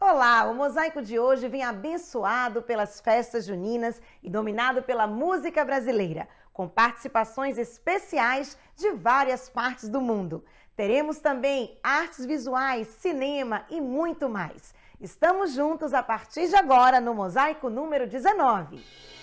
Olá, o mosaico de hoje vem abençoado pelas festas juninas e dominado pela música brasileira, com participações especiais de várias partes do mundo. Teremos também artes visuais, cinema e muito mais. Estamos juntos a partir de agora no mosaico número 19.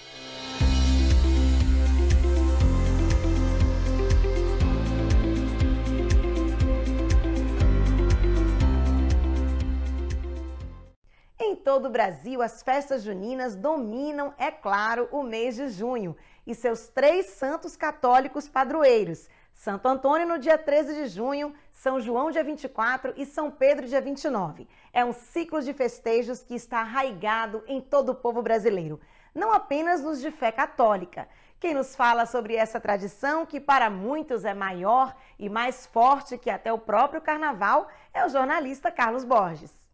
Em todo o Brasil, as festas juninas dominam, é claro, o mês de junho e seus 3 santos católicos padroeiros: Santo Antônio no dia 13 de junho, São João dia 24 e São Pedro dia 29. É um ciclo de festejos que está arraigado em todo o povo brasileiro, não apenas nos de fé católica. Quem nos fala sobre essa tradição, que para muitos é maior e mais forte que até o próprio carnaval, é o jornalista Carlos Borges.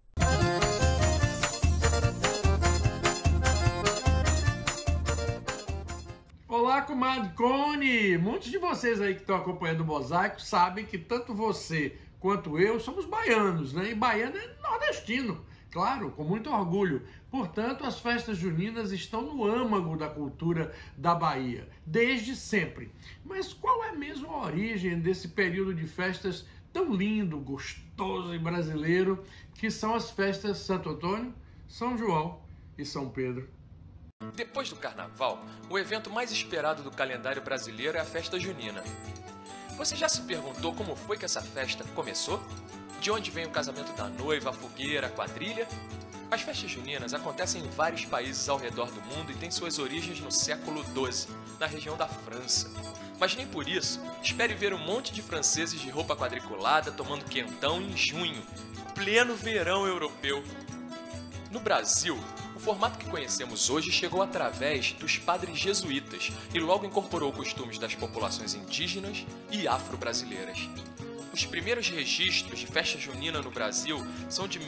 Olá, comadre Cone! Muitos de vocês aí que estão acompanhando o Mosaico sabem que tanto você quanto eu somos baianos, né? E baiano é nordestino, claro, com muito orgulho. Portanto, as festas juninas estão no âmago da cultura da Bahia, desde sempre. Mas qual é mesmo a origem desse período de festas tão lindo, gostoso e brasileiro, que são as festas Santo Antônio, São João e São Pedro? Depois do carnaval, o evento mais esperado do calendário brasileiro é a festa junina. Você já se perguntou como foi que essa festa começou? De onde vem o casamento da noiva, a fogueira, a quadrilha? As festas juninas acontecem em vários países ao redor do mundo e têm suas origens no século XII, na região da França. Mas nem por isso, espere ver um monte de franceses de roupa quadriculada tomando quentão em junho, pleno verão europeu. No Brasil, o formato que conhecemos hoje chegou através dos padres jesuítas e logo incorporou costumes das populações indígenas e afro-brasileiras. Os primeiros registros de festa junina no Brasil são de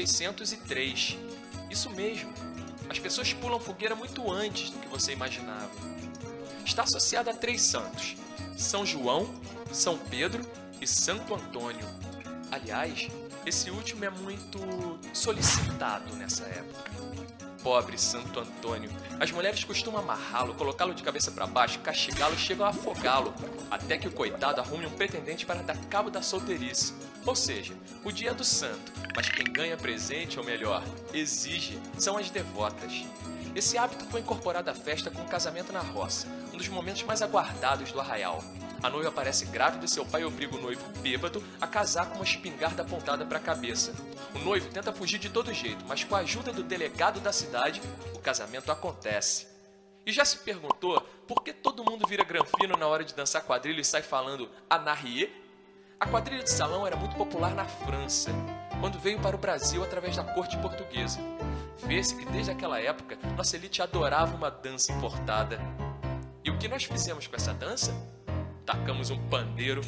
1603. Isso mesmo, as pessoas pulam fogueira muito antes do que você imaginava. Está associada a 3 santos: São João, São Pedro e Santo Antônio. Aliás, esse último é muito solicitado nessa época. Pobre Santo Antônio. As mulheres costumam amarrá-lo, colocá-lo de cabeça para baixo, castigá-lo e chegam a afogá-lo, até que o coitado arrume um pretendente para dar cabo da solteirice. Ou seja, o dia é do santo, mas quem ganha presente, ou melhor, exige, são as devotas. Esse hábito foi incorporado à festa com o casamento na roça, um dos momentos mais aguardados do arraial. A noiva aparece grávida e seu pai obriga o noivo bêbado a casar com uma espingarda apontada para a cabeça. O noivo tenta fugir de todo jeito, mas com a ajuda do delegado da cidade, o casamento acontece. E já se perguntou por que todo mundo vira granfino na hora de dançar quadrilha e sai falando anarrié? A quadrilha de salão era muito popular na França, quando veio para o Brasil através da corte portuguesa. Vê-se que desde aquela época, nossa elite adorava uma dança importada. E o que nós fizemos com essa dança? Tacamos um pandeiro,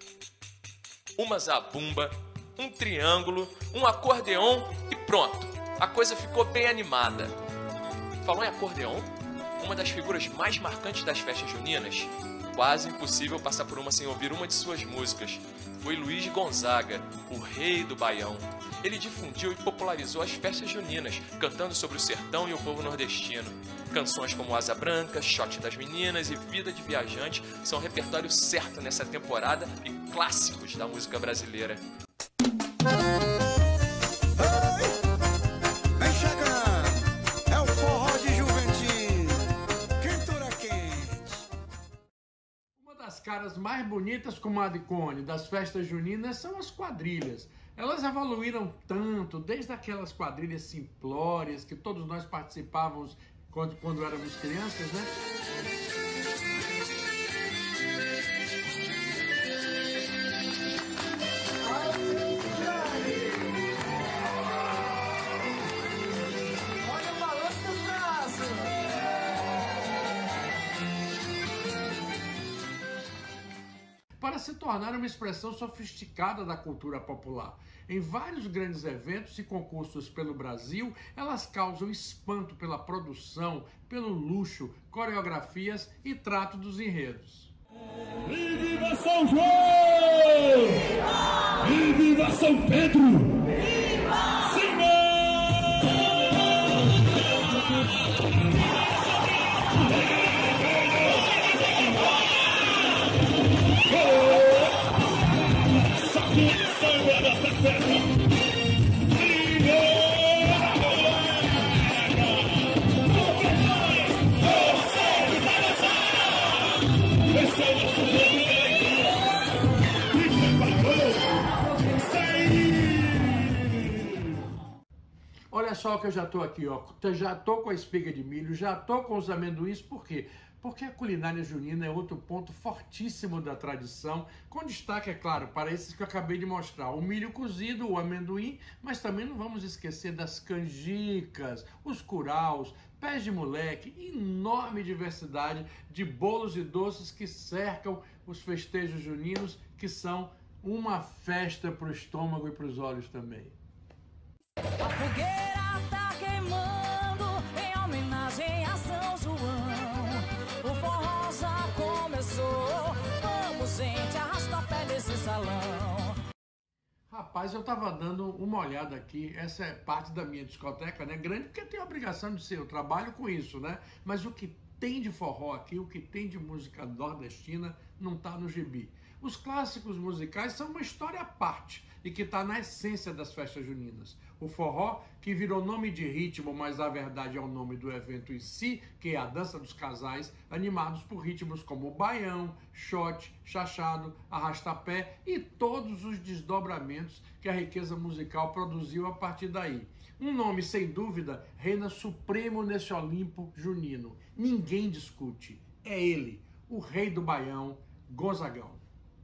uma zabumba, um triângulo, um acordeon e pronto, a coisa ficou bem animada. Falou em acordeon? Uma das figuras mais marcantes das festas juninas? Quase impossível passar por uma sem ouvir uma de suas músicas. Foi Luiz Gonzaga, o rei do baião. Ele difundiu e popularizou as festas juninas, cantando sobre o sertão e o povo nordestino. Canções como Asa Branca, Shot das Meninas e Vida de Viajante são repertório certo nessa temporada e clássicos da música brasileira. Vem chegando, é o forró de Juventude, quentura quente. Uma das caras mais bonitas, comadre Cone, das festas juninas são as quadrilhas. Elas evoluíram tanto, desde aquelas quadrilhas simplórias que todos nós participávamos quando éramos crianças, né? Olha o balanço dos braços! Para se tornar uma expressão sofisticada da cultura popular. Em vários grandes eventos e concursos pelo Brasil, elas causam espanto pela produção, pelo luxo, coreografias e trato dos enredos. E viva São João! Viva! E viva São Pedro! Viva! Senhor! Olha só que eu já estou aqui, ó. Já estou com a espiga de milho, já estou com os amendoins, por quê? Porque a culinária junina é outro ponto fortíssimo da tradição, com destaque, é claro, para esses que eu acabei de mostrar. O milho cozido, o amendoim, mas também não vamos esquecer das canjicas, os curaus, pés de moleque, enorme diversidade de bolos e doces que cercam os festejos juninos, que são uma festa para o estômago e para os olhos também. A fogueira tá queimando em homenagem a São João. O forró já começou. Vamos, gente, arrasta a pé nesse salão. Rapaz, eu tava dando uma olhada aqui, essa é parte da minha discoteca, né? Grande porque tem a obrigação de ser, eu trabalho com isso, né? Mas o que tem de forró aqui, o que tem de música nordestina, não tá no gibi. Os clássicos musicais são uma história à parte e que está na essência das festas juninas. O forró, que virou nome de ritmo, mas na verdade é o nome do evento em si, que é a dança dos casais, animados por ritmos como o baião, xote, chachado, arrastapé e todos os desdobramentos que a riqueza musical produziu a partir daí. Um nome, sem dúvida, reina supremo nesse Olimpo junino. Ninguém discute. É ele, o rei do baião, Gonzagão.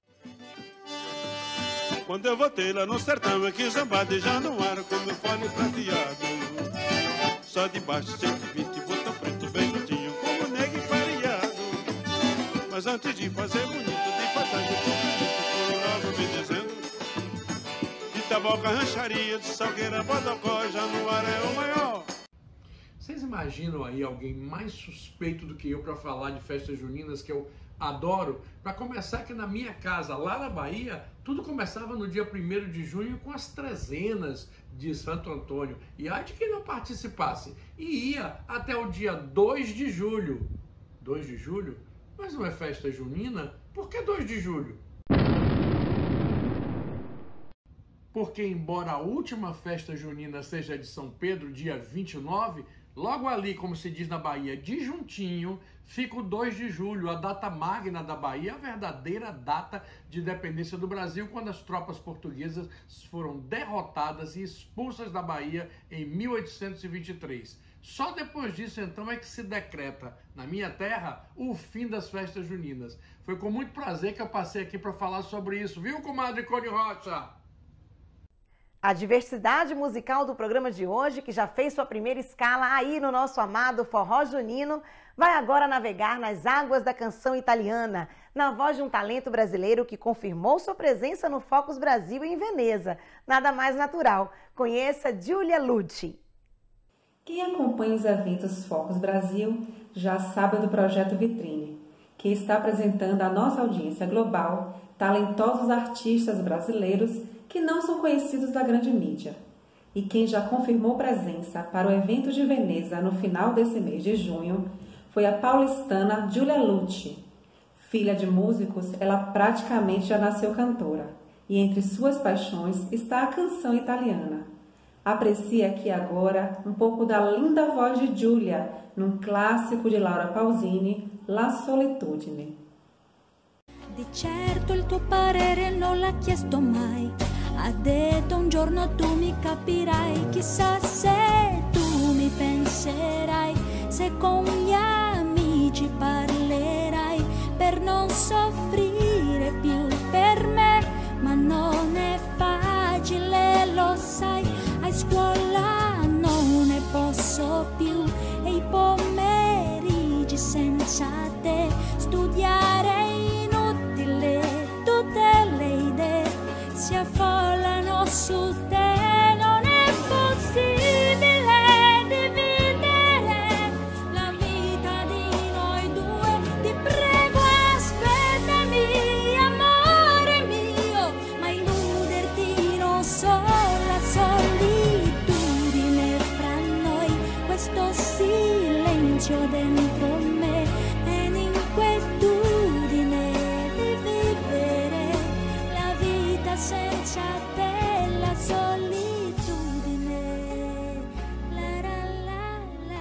Quando eu voltei lá no sertão, aqui Zambade já não era com meu fone prateado. Só de baixo 120, botão preto bem juntinho, como negue pareado. Mas antes de fazer bonito, de passagem por bonito, logo me dizendo: de Taboca, Rancharia, de Salgueira, Bodocó, já no ar é o maior. Vocês imaginam aí alguém mais suspeito do que eu para falar de festas juninas que eu adoro? Para começar, que na minha casa, lá na Bahia, tudo começava no dia 1º de junho com as trezenas de Santo Antônio. E ai de quem não participasse. E ia até o dia 2 de julho. 2 de julho? Mas não é festa junina? Por que 2 de julho? Porque embora a última festa junina seja de São Pedro, dia 29, logo ali, como se diz na Bahia, de juntinho, fica o 2 de julho, a data magna da Bahia, a verdadeira data de independência do Brasil, quando as tropas portuguesas foram derrotadas e expulsas da Bahia em 1823. Só depois disso, então, é que se decreta, na minha terra, o fim das festas juninas. Foi com muito prazer que eu passei aqui para falar sobre isso, viu, comadre Cone Rocha? A diversidade musical do programa de hoje, que já fez sua primeira escala aí no nosso amado forró junino, vai agora navegar nas águas da canção italiana, na voz de um talento brasileiro que confirmou sua presença no Focus Brasil em Veneza. Nada mais natural. Conheça Giulia Lucci. Quem acompanha os eventos Focus Brasil já sabe do projeto Vitrine, que está apresentando à nossa audiência global talentosos artistas brasileiros que não são conhecidos da grande mídia. E quem já confirmou presença para o evento de Veneza no final desse mês de junho foi a paulistana Giulia Lucci. Filha de músicos, ela praticamente já nasceu cantora, e entre suas paixões está a canção italiana. Aprecie aqui agora um pouco da linda voz de Giulia, num clássico de Laura Pausini, La Solitudine. Di certo il tuo parere non l'ha chiesto mai. Ha detto un giorno tu mi capirai. Chissà se tu mi penserai, se con gli amici parlerai per non soffrire più per me. Ma non è facile, lo sai. A scuola non ne posso più e i pomeriggi senza te studiare è inutile. Tutte le idee si affollano su te, non è possibile dividere la vita di noi due. Ti prego aspettami, amore mio, ma illuderti non so, la solitudine fra noi, questo silenzio dentro me è l'inquietudine di vivere la vita senza te, la solitudine. La la la la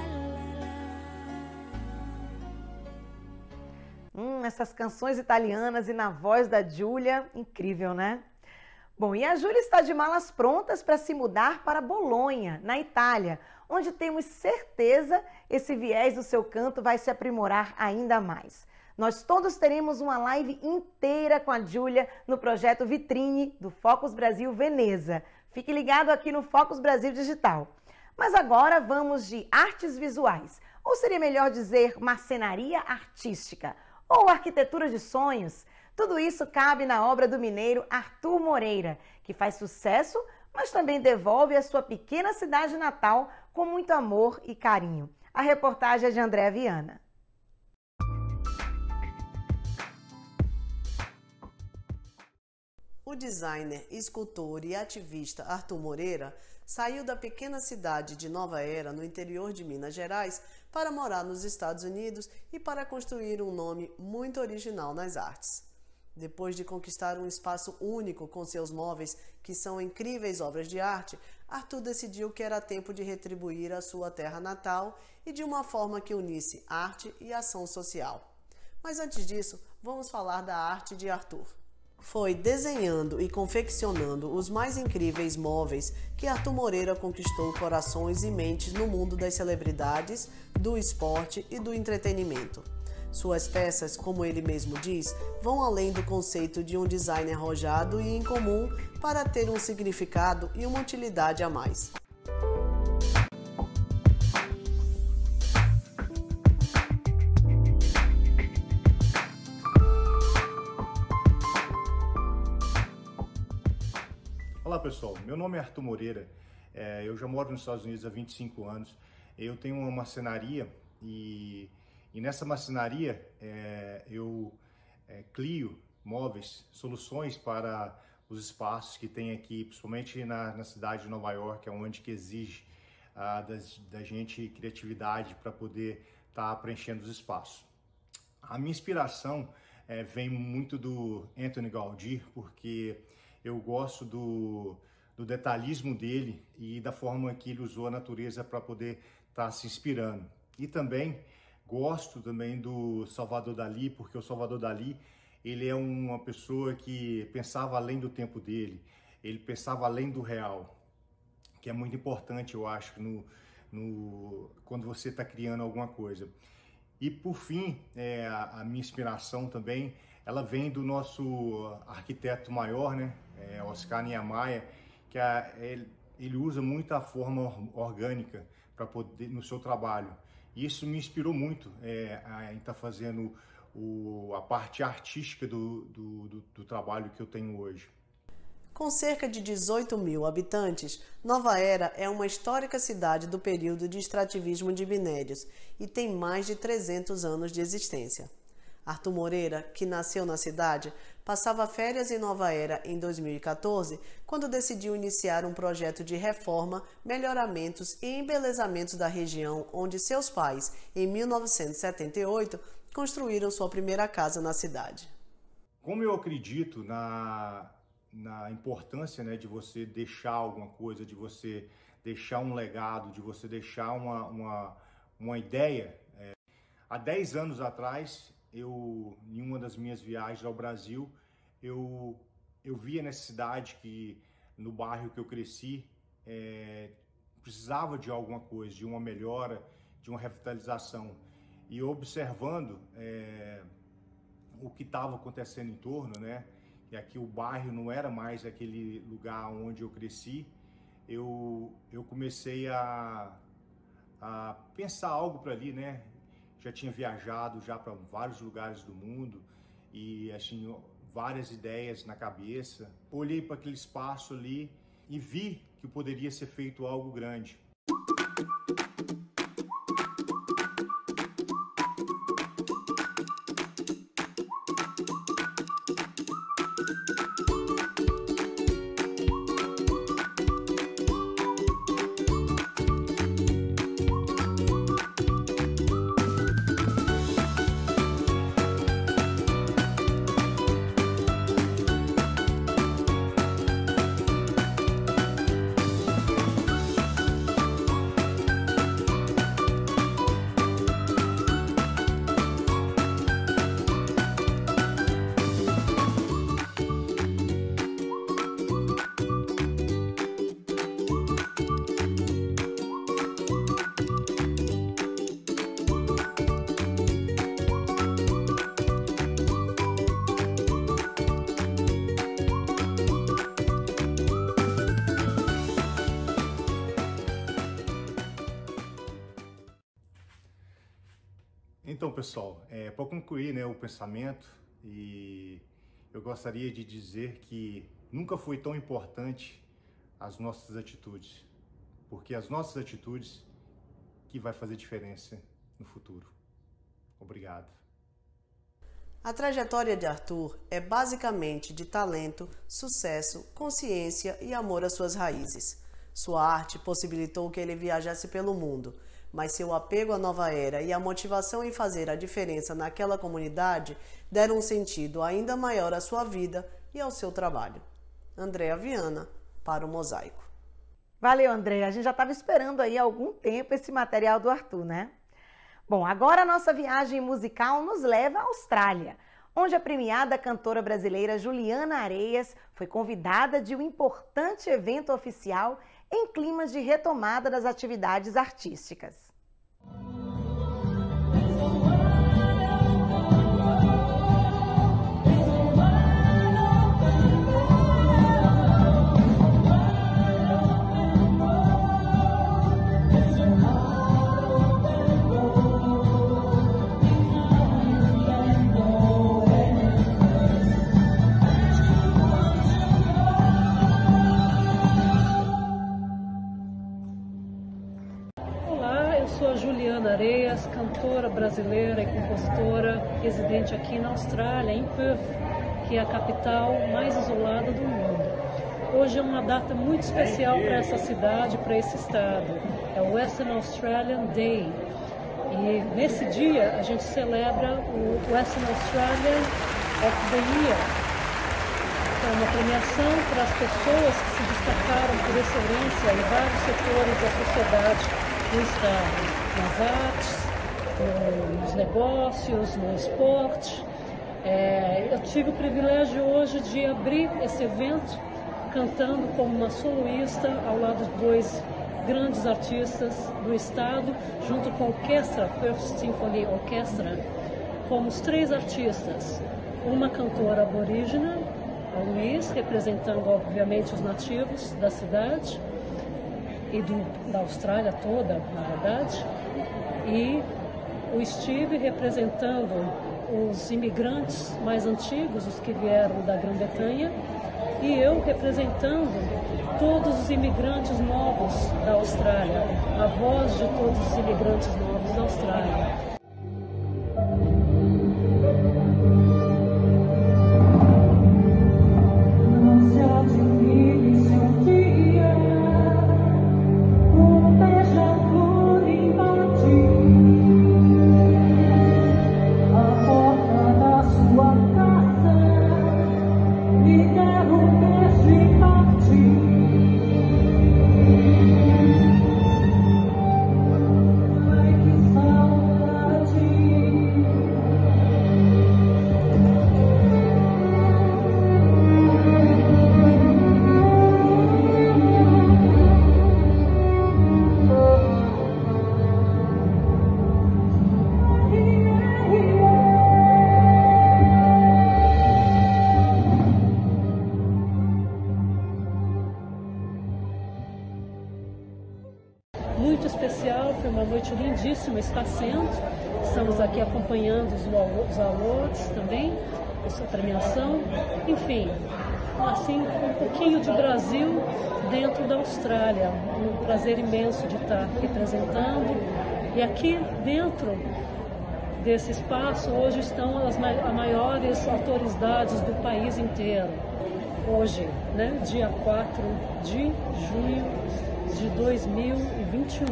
la. Essas canções italianas e na voz da Giulia, incrível, né? Bom, e a Júlia está de malas prontas para se mudar para Bolonha, na Itália, onde temos certeza esse viés do seu canto vai se aprimorar ainda mais. Nós todos teremos uma live inteira com a Júlia no projeto Vitrine do Focus Brasil Veneza. Fique ligado aqui no Focus Brasil Digital. Mas agora vamos de artes visuais, ou seria melhor dizer marcenaria artística, ou arquitetura de sonhos. Tudo isso cabe na obra do mineiro Arthur Moreira, que faz sucesso, mas também devolve a sua pequena cidade natal com muito amor e carinho. A reportagem é de André Viana. O designer, escultor e ativista Arthur Moreira saiu da pequena cidade de Nova Era, no interior de Minas Gerais, para morar nos Estados Unidos e para construir um nome muito original nas artes. Depois de conquistar um espaço único com seus móveis, que são incríveis obras de arte, Arthur decidiu que era tempo de retribuir a sua terra natal e de uma forma que unisse arte e ação social. Mas antes disso, vamos falar da arte de Arthur. Foi desenhando e confeccionando os mais incríveis móveis que Arthur Moreira conquistou corações e mentes no mundo das celebridades, do esporte e do entretenimento. Suas peças, como ele mesmo diz, vão além do conceito de um design arrojado e incomum para ter um significado e uma utilidade a mais. Olá pessoal, meu nome é Arthur Moreira, eu já moro nos Estados Unidos há 25 anos, eu tenho uma marcenaria e nessa marcenaria eu crio móveis, soluções para os espaços que tem aqui, principalmente na cidade de Nova York, onde que exige da gente criatividade para poder estar preenchendo os espaços. A minha inspiração vem muito do Anthony Gaudí, porque eu gosto do detalhismo dele e da forma que ele usou a natureza para poder estar se inspirando. E também gosto do Salvador Dalí, porque o Salvador Dalí, ele é uma pessoa que pensava além do tempo dele, ele pensava além do real, que é muito importante, eu acho, quando você está criando alguma coisa. E por fim, a minha inspiração também, ela vem do nosso arquiteto maior, né, Oscar Niemeyer, que ele usa muito a forma orgânica para poder no seu trabalho. E isso me inspirou muito a estar fazendo a parte artística do trabalho que eu tenho hoje. Com cerca de 18 mil habitantes, Nova Era é uma histórica cidade do período de extrativismo de minérios e tem mais de 300 anos de existência. Arthur Moreira, que nasceu na cidade, passava férias em Nova Era em 2014, quando decidiu iniciar um projeto de reforma, melhoramentos e embelezamentos da região onde seus pais, em 1978, construíram sua primeira casa na cidade. Como eu acredito na importância, né, de você deixar alguma coisa, de você deixar um legado, de você deixar uma ideia. Há 10 anos atrás, em uma das minhas viagens ao Brasil, eu vi a necessidade que no bairro que eu cresci precisava de alguma coisa, de uma melhora, de uma revitalização. E observando o que estava acontecendo em torno, né? E aqui o bairro não era mais aquele lugar onde eu cresci, eu comecei a pensar algo para ali, né? Já tinha viajado já para vários lugares do mundo e assim, várias ideias na cabeça. Olhei para aquele espaço ali e vi que poderia ser feito algo grande. Então, pessoal, para concluir, né, o pensamento, e eu gostaria de dizer que nunca foi tão importante as nossas atitudes, porque as nossas atitudes que vai fazer diferença no futuro. Obrigado. A trajetória de Arthur é basicamente de talento, sucesso, consciência e amor às suas raízes. Sua arte possibilitou que ele viajasse pelo mundo, mas seu apego à nova era e a motivação em fazer a diferença naquela comunidade deram um sentido ainda maior à sua vida e ao seu trabalho. Andréa Viana, para o Mosaico. Valeu, Andréa. A gente já estava esperando aí há algum tempo esse material do Arthur, né? Bom, agora a nossa viagem musical nos leva à Austrália, onde a premiada cantora brasileira Juliana Areias foi convidada de um importante evento oficial em climas de retomada das atividades artísticas. Juliana Areias, cantora brasileira e compositora, residente aqui na Austrália, em Perth, que é a capital mais isolada do mundo. Hoje é uma data muito especial para essa cidade, para esse estado. É o Western Australian Day. E nesse dia a gente celebra o Western Australian of the Year, que é uma premiação para as pessoas que se destacaram por excelência em vários setores da sociedade do estado. Nas artes, nos negócios, no esporte. Eu tive o privilégio hoje de abrir esse evento cantando como uma soloista ao lado de dois grandes artistas do estado, junto com a orquestra, Perth Symphony Orchestra, fomos 3 artistas, uma cantora aborígena, a Luiz, representando obviamente os nativos da cidade e da Austrália toda, na verdade, e o Steve representando os imigrantes mais antigos, os que vieram da Grã-Bretanha, e eu representando todos os imigrantes novos da Austrália, a voz de todos os imigrantes novos da Austrália. Muito especial, foi uma noite lindíssima, está sendo. Estamos aqui acompanhando os awards também, essa premiação. Enfim, assim, um pouquinho de Brasil dentro da Austrália. Um prazer imenso de estar representando. E aqui dentro desse espaço, hoje estão as maiores autoridades do país inteiro. Hoje, né, dia 4 de junho de 2021,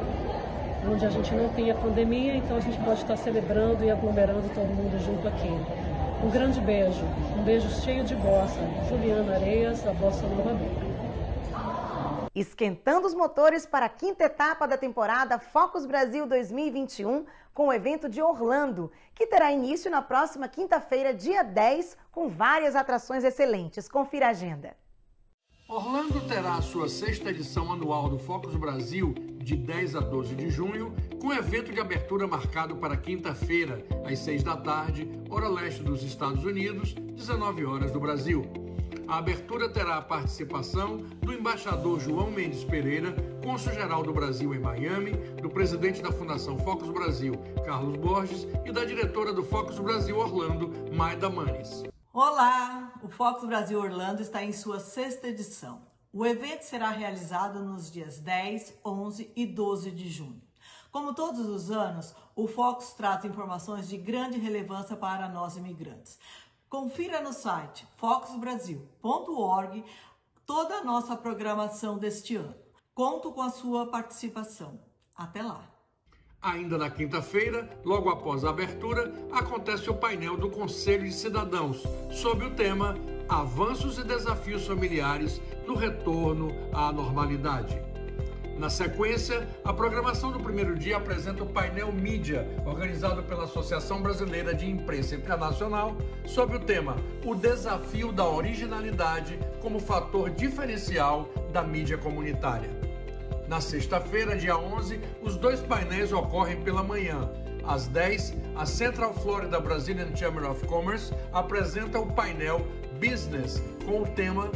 onde a gente não tem a pandemia, então a gente pode estar celebrando e aglomerando todo mundo junto aqui. Um grande beijo, um beijo cheio de bossa. Juliana Areias, a Bossa Nova Beca. Esquentando os motores para a 5ª etapa da temporada Focus Brasil 2021, com o evento de Orlando, que terá início na próxima quinta-feira, dia 10, com várias atrações excelentes. Confira a agenda. Orlando terá a sua 6ª edição anual do Focus Brasil, de 10 a 12 de junho, com evento de abertura marcado para quinta-feira, às 6 da tarde, hora leste dos Estados Unidos, 19 horas do Brasil. A abertura terá a participação do embaixador João Mendes Pereira, cônsul-geral do Brasil em Miami, do presidente da Fundação Focus Brasil, Carlos Borges, e da diretora do Focus Brasil Orlando, Maida Manes. Olá! O Focus Brasil Orlando está em sua 6ª edição. O evento será realizado nos dias 10, 11 e 12 de junho. Como todos os anos, o Focus traz informações de grande relevância para nós imigrantes. Confira no site focusbrasil.org toda a nossa programação deste ano. Conto com a sua participação. Até lá! Ainda na quinta-feira, logo após a abertura, acontece o painel do Conselho de Cidadãos, sob o tema Avanços e Desafios Familiares no Retorno à Normalidade. Na sequência, a programação do primeiro dia apresenta o painel Mídia, organizado pela Associação Brasileira de Imprensa Internacional, sob o tema O Desafio da Originalidade como Fator Diferencial da Mídia Comunitária. Na sexta-feira, dia 11, os 2 painéis ocorrem pela manhã. Às 10, a Central Florida Brazilian Chamber of Commerce apresenta o painel Business, com o tema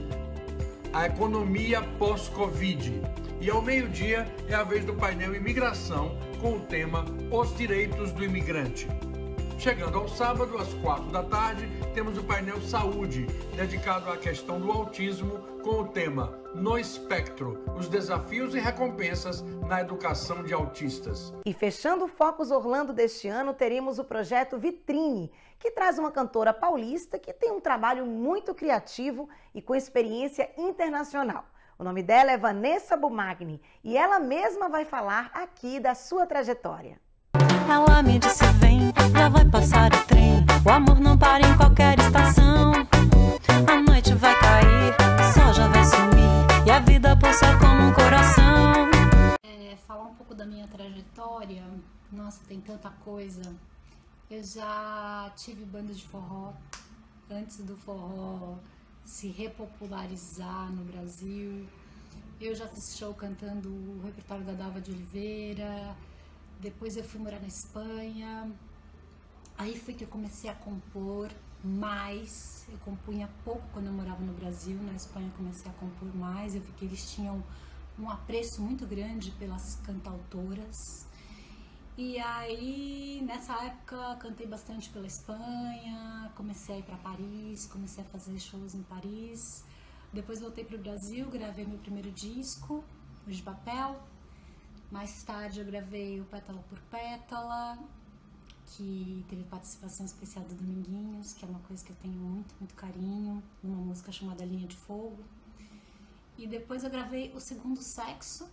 A Economia Pós-Covid. E ao meio-dia é a vez do painel Imigração, com o tema Os Direitos do Imigrante. Chegando ao sábado, às 4 da tarde, temos o painel Saúde, dedicado à questão do autismo, com o tema No Espectro, os desafios e recompensas na educação de autistas. E fechando o Focus Orlando deste ano, teremos o projeto Vitrine, que traz uma cantora paulista que tem um trabalho muito criativo e com experiência internacional. O nome dela é Vanessa Bumagni e ela mesma vai falar aqui da sua trajetória. Ela me disse vem, já vai passar o trem. O amor não para em qualquer estação. A noite vai cair, o sol já vai sumir e a vida pulsa como um coração. Falar um pouco da minha trajetória, nossa, tem tanta coisa. Eu já tive banda de forró antes do forró se repopularizar no Brasil. Eu já fiz show cantando o repertório da Dalva de Oliveira. Depois eu fui morar na Espanha, aí foi que eu comecei a compor mais. Eu compunha pouco quando eu morava no Brasil, na Espanha eu comecei a compor mais. Eu vi que eles tinham um apreço muito grande pelas cantautoras. E aí, nessa época, cantei bastante pela Espanha, comecei a ir para Paris, comecei a fazer shows em Paris. Depois voltei para o Brasil, gravei meu primeiro disco, o de papel. Mais tarde eu gravei o Pétala por Pétala, que teve participação especial do Dominguinhos, que é uma coisa que eu tenho muito carinho, uma música chamada Linha de Fogo. E depois eu gravei o Segundo Sexo,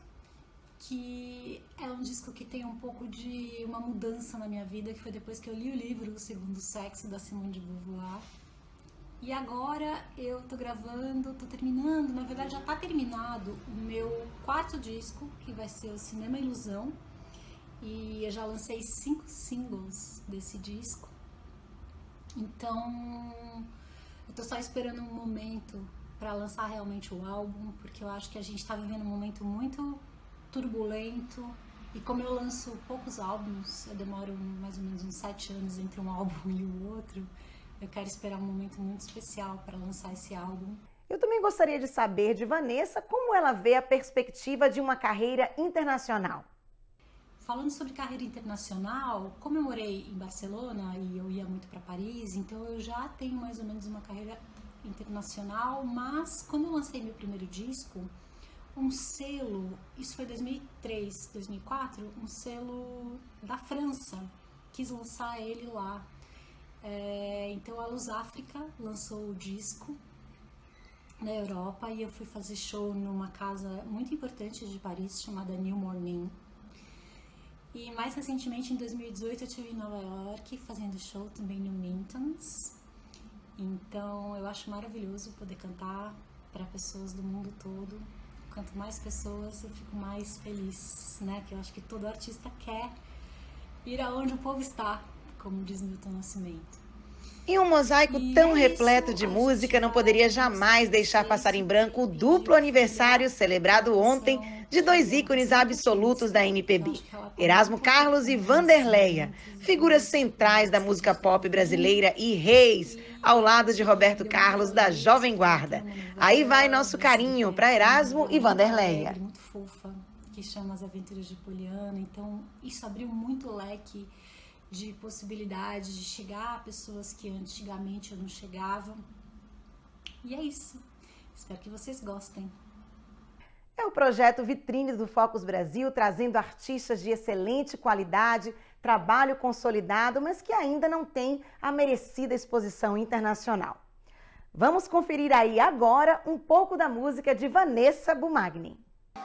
que é um disco que tem um pouco de uma mudança na minha vida, que foi depois que eu li o livro O Segundo Sexo, da Simone de Beauvoir. E agora eu tô gravando, tô terminando, na verdade já tá terminado o meu 4º disco, que vai ser o Cinema Ilusão. E eu já lancei 5 singles desse disco. Então, eu tô só esperando um momento para lançar realmente o álbum, porque eu acho que a gente tá vivendo um momento muito turbulento. E como eu lanço poucos álbuns, eu demoro mais ou menos uns 7 anos entre um álbum e o outro. Eu quero esperar um momento muito especial para lançar esse álbum. Eu também gostaria de saber de Vanessa como ela vê a perspectiva de uma carreira internacional. Falando sobre carreira internacional, como eu morei em Barcelona e eu ia muito para Paris, então eu já tenho mais ou menos uma carreira internacional, mas quando eu lancei meu primeiro disco, um selo, isso foi 2003, 2004, um selo da França, quis lançar ele lá. Então a Luz África lançou o disco na Europa e eu fui fazer show numa casa muito importante de Paris chamada New Morning. E mais recentemente, em 2018, eu estive em Nova York fazendo show também no Mintons. Então eu acho maravilhoso poder cantar para pessoas do mundo todo. Quanto mais pessoas, eu fico mais feliz, né? Que eu acho que todo artista quer ir aonde o povo está, como diz Milton Nascimento. E um mosaico tão repleto de música não poderia jamais deixar passar em branco o duplo aniversário celebrado ontem de dois ícones absolutos da MPB, Erasmo Carlos e Vanderleia, figuras centrais da música pop brasileira e reis, ao lado de Roberto Carlos da Jovem Guarda. Aí vai nosso carinho para Erasmo e Vanderleia. Muito fofa, que chama As Aventuras de Poliana, então isso abriu muito leque de possibilidade de chegar a pessoas que antigamente eu não chegava. E é isso. Espero que vocês gostem. É o projeto Vitrine do Focus Brasil, trazendo artistas de excelente qualidade, trabalho consolidado, mas que ainda não tem a merecida exposição internacional. Vamos conferir aí agora um pouco da música de Vanessa Bumagni.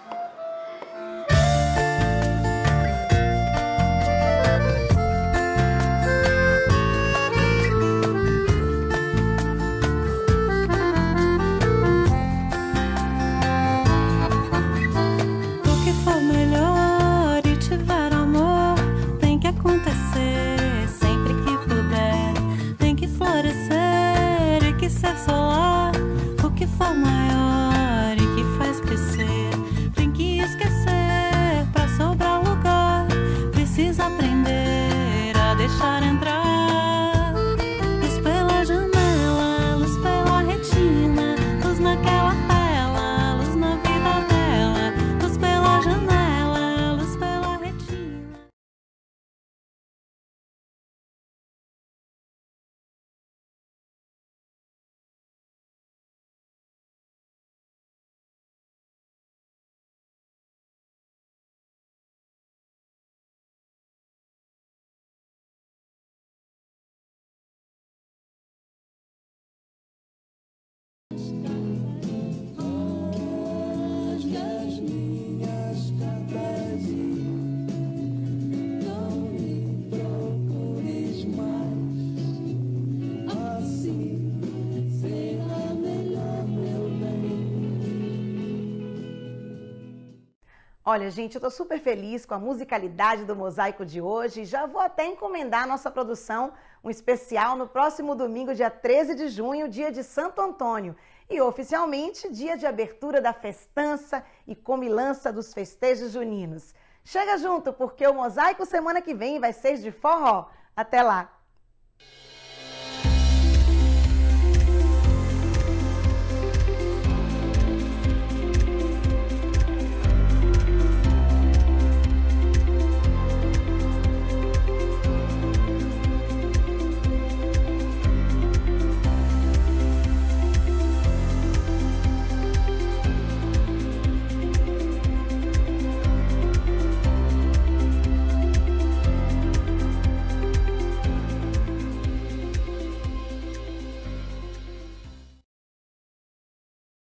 Olha, gente, eu tô super feliz com a musicalidade do mosaico de hoje. Já vou até encomendar a nossa produção, um especial no próximo domingo, dia 13 de junho, dia de Santo Antônio. E oficialmente, dia de abertura da festança e comilança dos festejos juninos. Chega junto, porque o mosaico semana que vem vai ser de forró. Até lá!